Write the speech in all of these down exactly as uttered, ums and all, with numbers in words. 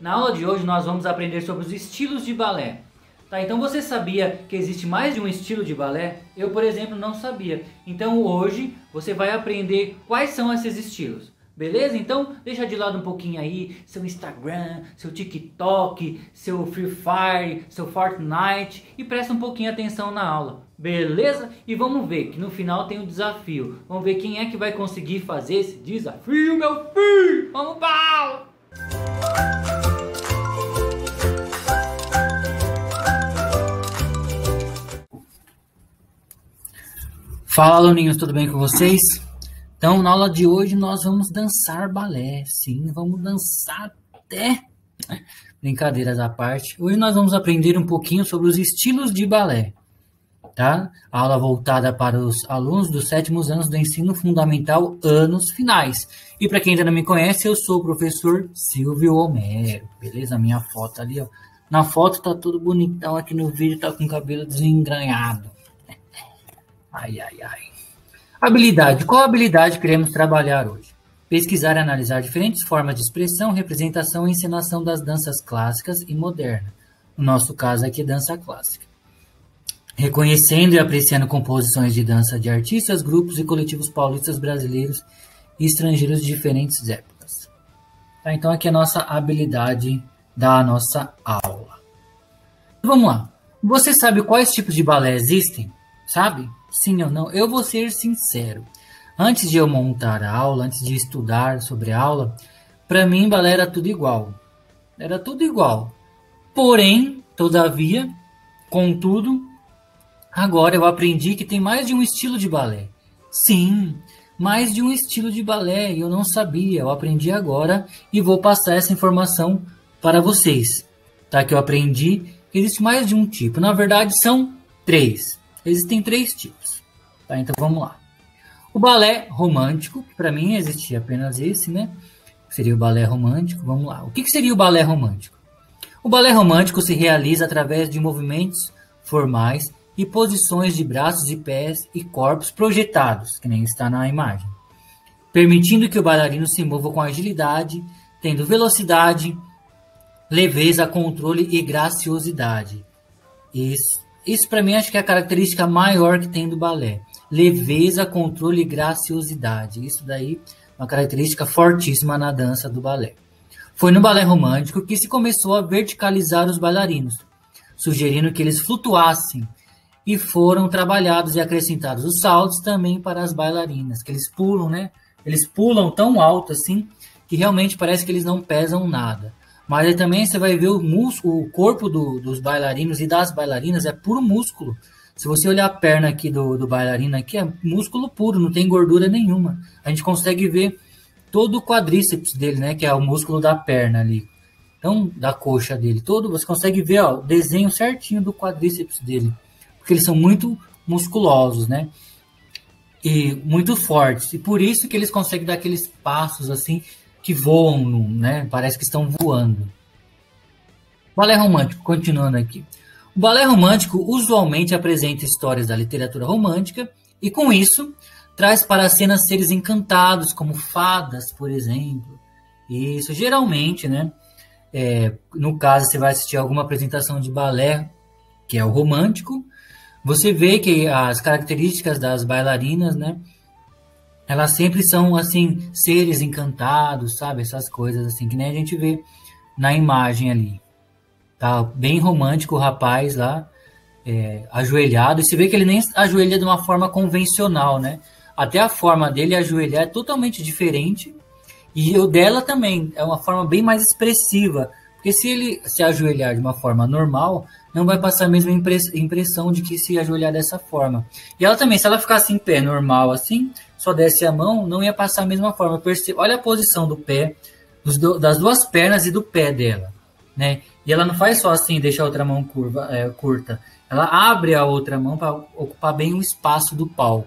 Na aula de hoje nós vamos aprender sobre os estilos de balé. Tá, então você sabia que existe mais de um estilo de balé? Eu, por exemplo, não sabia. Então hoje você vai aprender quais são esses estilos. Beleza? Então deixa de lado um pouquinho aí seu Instagram, seu TikTok, seu Free Fire, seu Fortnite e presta um pouquinho atenção na aula. Beleza? E vamos ver que no final tem um desafio. Vamos ver quem é que vai conseguir fazer esse desafio, meu filho! Vamos pra aula! Fala, aluninhos, tudo bem com vocês? Então, na aula de hoje nós vamos dançar balé. Sim, vamos dançar até... Brincadeiras à parte. Hoje nós vamos aprender um pouquinho sobre os estilos de balé. Tá? A aula voltada para os alunos dos sétimos anos do ensino fundamental, anos finais. E para quem ainda não me conhece, eu sou o professor Silvio Homero. Beleza? Minha foto ali, ó. Na foto tá tudo bonitão, aqui no vídeo tá com o cabelo desengranhado. Ai, ai, ai. Habilidade. Qual habilidade queremos trabalhar hoje? Pesquisar e analisar diferentes formas de expressão, representação e encenação das danças clássicas e modernas. No nosso caso aqui, dança clássica. Reconhecendo e apreciando composições de dança de artistas, grupos e coletivos paulistas, brasileiros e estrangeiros de diferentes épocas. Tá, então aqui é a nossa habilidade da nossa aula. Vamos lá. Você sabe quais tipos de balé existem? Sabe? Sim ou não? Eu vou ser sincero. Antes de eu montar a aula, antes de estudar sobre a aula, para mim balé era tudo igual. Era tudo igual. Porém, todavia, contudo, agora eu aprendi que tem mais de um estilo de balé. Sim, mais de um estilo de balé. Eu não sabia, eu aprendi agora e vou passar essa informação para vocês. Tá? Que eu aprendi que existe mais de um tipo. Na verdade, são três. Existem três tipos. Tá? Então vamos lá. O balé romântico, que para mim existia apenas esse, né? Seria o balé romântico. Vamos lá. O que, que seria o balé romântico? O balé romântico se realiza através de movimentos formais e posições de braços e pés e corpos projetados, que nem está na imagem, permitindo que o bailarino se mova com agilidade, tendo velocidade, leveza, controle e graciosidade. Isso. Isso para mim acho que é a característica maior que tem do balé. Leveza, controle e graciosidade. Isso daí é uma característica fortíssima na dança do balé. Foi no balé romântico que se começou a verticalizar os bailarinos, sugerindo que eles flutuassem, e foram trabalhados e acrescentados os saltos também para as bailarinas, que eles pulam, né? Eles pulam tão alto assim que realmente parece que eles não pesam nada. Mas aí também você vai ver o músculo, o corpo do, dos bailarinos e das bailarinas é puro músculo. Se você olhar a perna aqui do, do bailarino aqui, é músculo puro, não tem gordura nenhuma. A gente consegue ver todo o quadríceps dele, né? Que é o músculo da perna ali. Então, da coxa dele. Todo, você consegue ver ó, o desenho certinho do quadríceps dele. Porque eles são muito musculosos, né? E muito fortes. E por isso que eles conseguem dar aqueles passos assim que voam, né? Parece que estão voando. Balé romântico, continuando aqui. O balé romântico usualmente apresenta histórias da literatura romântica e, com isso, traz para a cena seres encantados, como fadas, por exemplo. Isso, geralmente, né? É, no caso, você vai assistir alguma apresentação de balé, que é o romântico, você vê que as características das bailarinas, né? Elas sempre são, assim, seres encantados, sabe? Essas coisas, assim, que nem a gente vê na imagem ali. Tá bem romântico o rapaz lá, é, ajoelhado. E você vê que ele nem ajoelha de uma forma convencional, né? Até a forma dele ajoelhar é totalmente diferente. E o dela também é uma forma bem mais expressiva. Porque se ele se ajoelhar de uma forma normal, não vai passar a mesma impressão de que se ajoelhar dessa forma. E ela também, se ela ficasse em pé normal assim, só desce a mão, não ia passar a mesma forma. Percebe? Olha a posição do pé, das duas pernas e do pé dela, né? E ela não faz só assim, deixa a outra mão curva, é, curta. Ela abre a outra mão para ocupar bem o espaço do palco.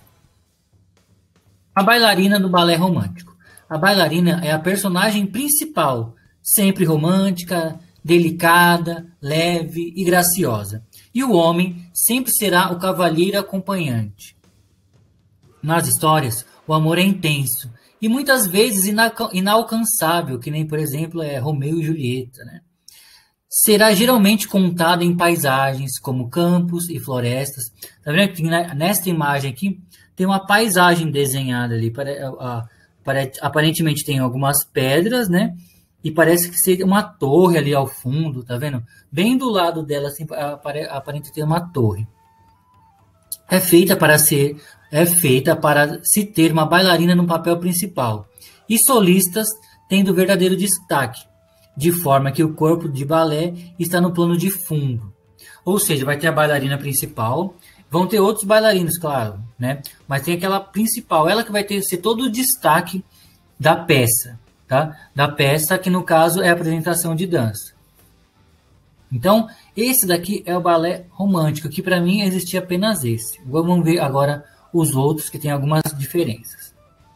A bailarina do balé romântico. A bailarina é a personagem principal, sempre romântica, delicada, leve e graciosa. E o homem sempre será o cavalheiro acompanhante. Nas histórias, o amor é intenso e muitas vezes inalcançável, que nem, por exemplo, é Romeu e Julieta, né? Será geralmente contado em paisagens como campos e florestas. Tá vendo que nesta imagem aqui tem uma paisagem desenhada ali. Aparentemente tem algumas pedras, né? E parece que seria uma torre ali ao fundo, tá vendo? Bem do lado dela, assim, aparenta ter uma torre. É feita para ser, é feita para se ter uma bailarina no papel principal e solistas tendo verdadeiro destaque, de forma que o corpo de balé está no plano de fundo. Ou seja, vai ter a bailarina principal, vão ter outros bailarinos, claro, né? Mas tem aquela principal, ela que vai ter ser todo o destaque da peça, tá? Da peça que no caso é a apresentação de dança. Então, esse daqui é o balé romântico, que para mim existia apenas esse. Vamos ver agora os outros que tem algumas diferenças.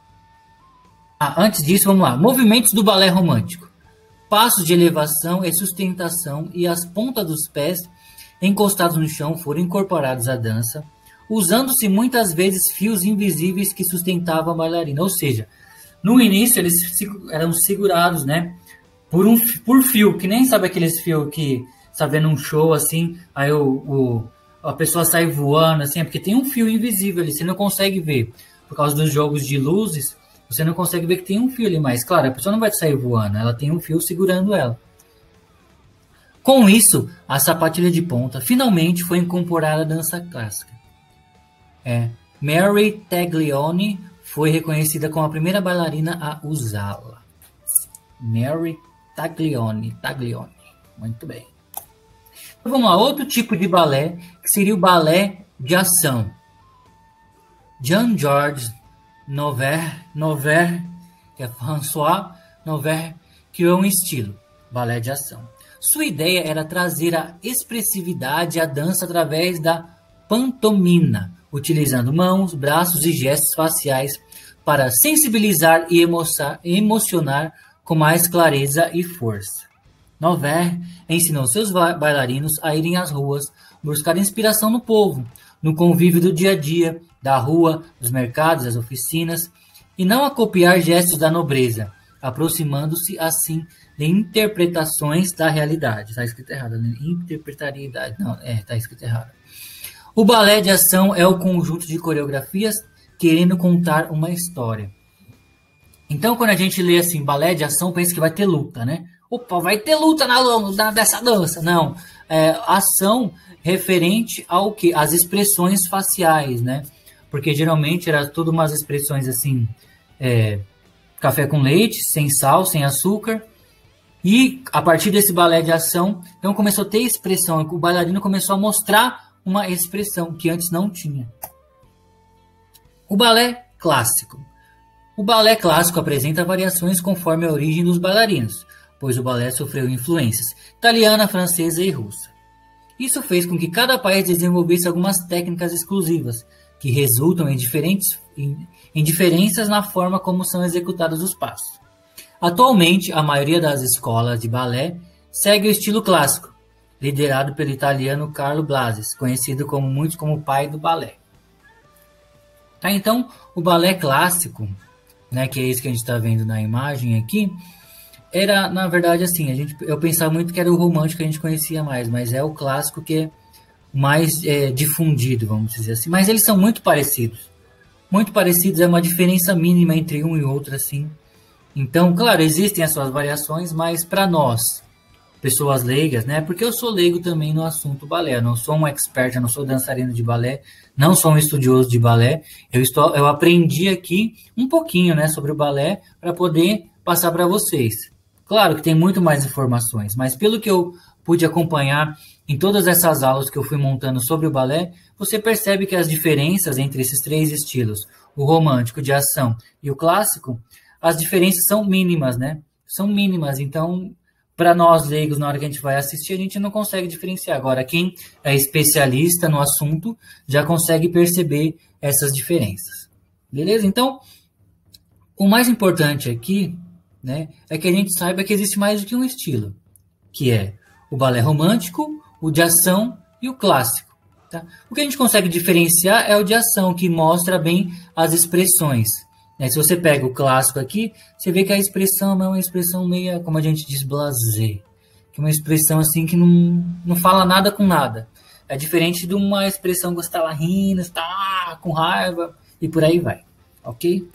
Ah, antes disso, vamos lá. Movimentos do balé romântico. Passos de elevação e sustentação e as pontas dos pés encostados no chão foram incorporados à dança, usando-se muitas vezes fios invisíveis que sustentavam a bailarina. Ou seja, no início eles eram segurados, né, por um por fio, que nem sabe aqueles fios que está vendo um show assim, aí o, o, a pessoa sai voando, assim, é porque tem um fio invisível ali, você não consegue ver. Por causa dos jogos de luzes, você não consegue ver que tem um fio ali, mas claro, a pessoa não vai sair voando, ela tem um fio segurando ela. Com isso, a sapatilha de ponta finalmente foi incorporada à dança clássica. É, Mary Taglioni foi reconhecida como a primeira bailarina a usá-la. Mary Taglioni, Taglioni, muito bem. Então, vamos lá, outro tipo de balé, que seria o balé de ação. Jean-Georges Noverre, Noverre, que é François Noverre, criou um estilo, balé de ação. Sua ideia era trazer a expressividade à dança através da pantomima, utilizando mãos, braços e gestos faciais para sensibilizar e emocionar com mais clareza e força. Noverre ensinou seus bailarinos a irem às ruas, buscar inspiração no povo, no convívio do dia a dia, da rua, dos mercados, das oficinas, e não a copiar gestos da nobreza, aproximando-se assim de interpretações da realidade. Está escrito errado, né? Interpretariedade. Não, é, está escrito errado. O balé de ação é o conjunto de coreografias querendo contar uma história. Então, quando a gente lê assim, balé de ação, pensa que vai ter luta, né? Opa, vai ter luta na, na dessa dança. Não, é ação referente ao que? As expressões faciais, né? Porque geralmente era tudo umas expressões assim, é, café com leite, sem sal, sem açúcar. E a partir desse balé de ação, então começou a ter expressão. O bailarino começou a mostrar uma expressão que antes não tinha. O balé clássico. O balé clássico apresenta variações conforme a origem dos bailarinos, pois o balé sofreu influências italiana, francesa e russa. Isso fez com que cada país desenvolvesse algumas técnicas exclusivas, que resultam em, diferentes, em, em diferenças na forma como são executados os passos. Atualmente, a maioria das escolas de balé segue o estilo clássico, liderado pelo italiano Carlo Blasi, conhecido como muitos como o pai do balé. Tá, então, o balé clássico, né, que é esse que a gente está vendo na imagem aqui, era, na verdade, assim, a gente, eu pensava muito que era o romântico que a gente conhecia mais, mas é o clássico que é mais é, difundido, vamos dizer assim. Mas eles são muito parecidos. Muito parecidos, é uma diferença mínima entre um e outro, assim. Então, claro, existem as suas variações, mas para nós, pessoas leigas, né? Porque eu sou leigo também no assunto balé. Eu não sou um expert, eu não sou dançarino de balé, não sou um estudioso de balé. Eu, estou, eu aprendi aqui um pouquinho, né, sobre o balé para poder passar para vocês. Claro que tem muito mais informações, mas pelo que eu pude acompanhar em todas essas aulas que eu fui montando sobre o balé, você percebe que as diferenças entre esses três estilos, o romântico, de ação e o clássico, as diferenças são mínimas, né? São mínimas, então, para nós leigos, na hora que a gente vai assistir, a gente não consegue diferenciar. Agora, quem é especialista no assunto já consegue perceber essas diferenças. Beleza? Então, o mais importante aqui, né, é que a gente saiba que existe mais do que um estilo, que é o balé romântico, o de ação e o clássico. Tá? O que a gente consegue diferenciar é o de ação, que mostra bem as expressões, Né? Se você pega o clássico aqui, você vê que a expressão é uma expressão meio, como a gente diz, blasé. Que é uma expressão assim que não, não fala nada com nada. É diferente de uma expressão que você está lá rindo, está com raiva e por aí vai. Ok?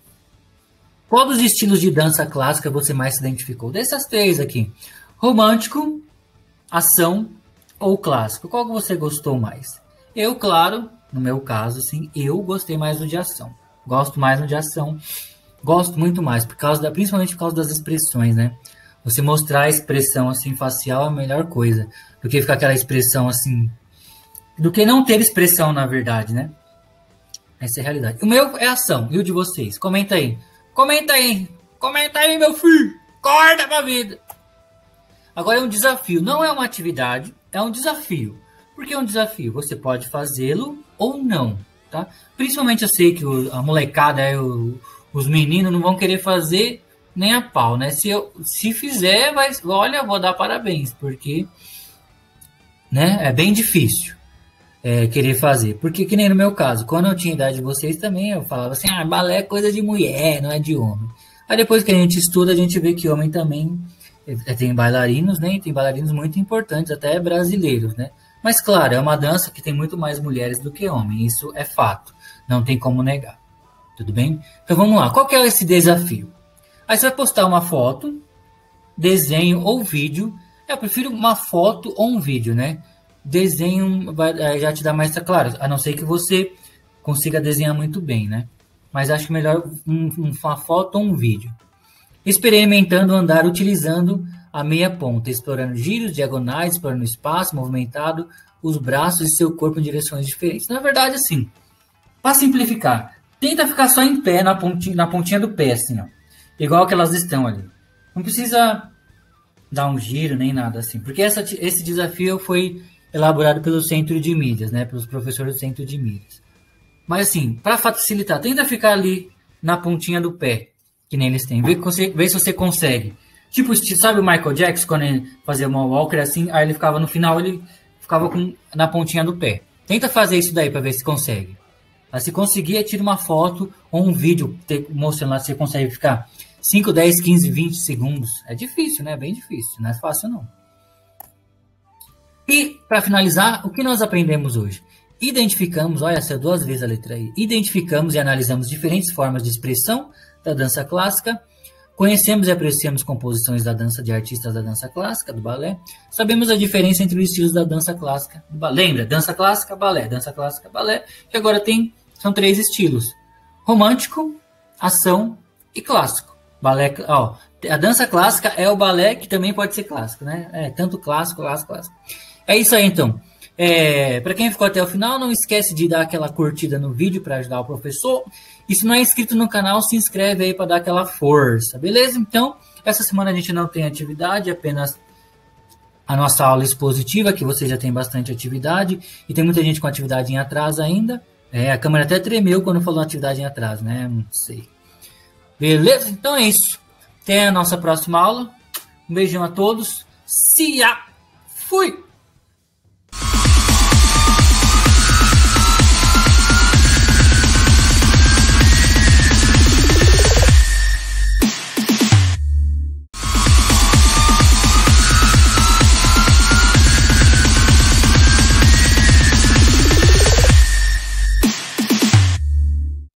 Qual dos estilos de dança clássica você mais se identificou? Dessas três aqui. Romântico, ação ou clássico? Qual que você gostou mais? Eu, claro, no meu caso, sim, eu gostei mais do de ação. Gosto mais do de ação. Gosto muito mais, por causa da, principalmente por causa das expressões, né? Você mostrar a expressão assim facial é a melhor coisa do que ficar aquela expressão assim, do que não ter expressão, na verdade, né? Essa é a realidade. O meu é ação, e o de vocês? Comenta aí. Comenta aí. Comenta aí, meu filho. Acorda pra vida. Agora é um desafio. Não é uma atividade, é um desafio. Por que é um desafio? Você pode fazê-lo ou não, tá? Principalmente eu sei que o, a molecada, é, o, os meninos não vão querer fazer nem a pau, né? Se, eu, se fizer, vai, olha, vou dar parabéns, porque né, é bem difícil. É, querer fazer. Porque, que nem no meu caso, quando eu tinha idade de vocês também, eu falava assim, ah, balé é coisa de mulher, não é de homem. Aí depois que a gente estuda, a gente vê que homem também é, tem bailarinos, né? E tem bailarinos muito importantes, até brasileiros, né? Mas, claro, é uma dança que tem muito mais mulheres do que homens, isso é fato. Não tem como negar. Tudo bem? Então vamos lá, qual que é esse desafio? Aí você vai postar uma foto, desenho ou vídeo. Eu prefiro uma foto ou um vídeo, né? Desenho vai, já te dá mais claro, a não ser que você consiga desenhar muito bem, né? Mas acho que melhor um, um, uma foto ou um vídeo. Experimentando andar utilizando a meia ponta, explorando giros, diagonais, explorando espaço, movimentado os braços e seu corpo em direções diferentes. Na verdade, assim, para simplificar, tenta ficar só em pé, na pontinha, na pontinha do pé, assim, ó. Igual que elas estão ali. Não precisa dar um giro nem nada assim, porque essa, esse desafio foi elaborado pelo Centro de Mídias, né, pelos professores do Centro de Mídias. Mas assim, para facilitar, tenta ficar ali na pontinha do pé, que nem eles têm. Vê, vê se você consegue. Tipo, sabe o Michael Jackson, quando ele fazia uma walker assim, aí ele ficava no final, ele ficava com, na pontinha do pé. Tenta fazer isso daí para ver se consegue. Aí, se conseguir, tira uma foto ou um vídeo te, mostrando lá se você consegue ficar cinco, dez, quinze, vinte segundos. É difícil, né? É bem difícil. Não é fácil, não. E, para finalizar, o que nós aprendemos hoje? Identificamos, olha, essa duas vezes a letra I. Identificamos e analisamos diferentes formas de expressão da dança clássica. Conhecemos e apreciamos composições da dança de artistas da dança clássica, do balé. Sabemos a diferença entre os estilos da dança clássica do balé. Lembra? Dança clássica, balé. Dança clássica, balé. Que agora tem, são três estilos. Romântico, ação e clássico. Balé, ó, a dança clássica é o balé que também pode ser clássico, né? É, tanto clássico, clássico, clássico. É isso aí, então. É, para quem ficou até o final, não esquece de dar aquela curtida no vídeo para ajudar o professor. E se não é inscrito no canal, se inscreve aí para dar aquela força, beleza? Então, essa semana a gente não tem atividade, apenas a nossa aula expositiva, que você já tem bastante atividade. E tem muita gente com atividade em atraso ainda. É, a câmera até tremeu quando falou atividade em atraso, né? Não sei. Beleza? Então é isso. Até a nossa próxima aula. Um beijão a todos. Se a... Fui!